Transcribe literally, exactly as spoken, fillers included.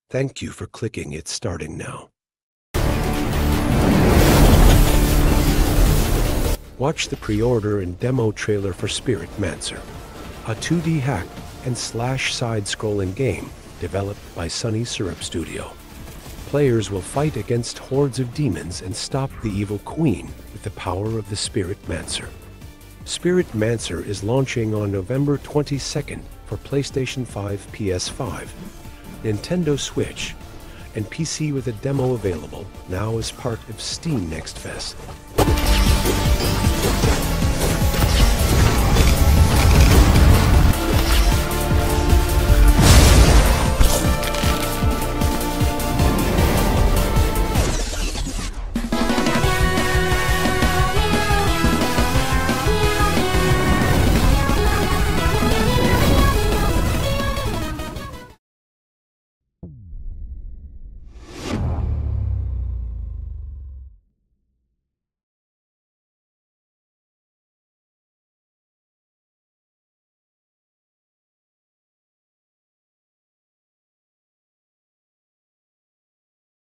Thank you for clicking. It's starting now. Watch the pre-order and demo trailer for Spirit Mancer, a two D hack and slash side-scrolling game developed by Sunny Syrup Studio. Players will fight against hordes of demons and stop the evil queen with the power of the Spirit Mancer. Spirit Mancer is launching on November twenty-second for PlayStation five, P S five, Nintendo Switch, and P C with a demo available now as part of Steam Next Fest.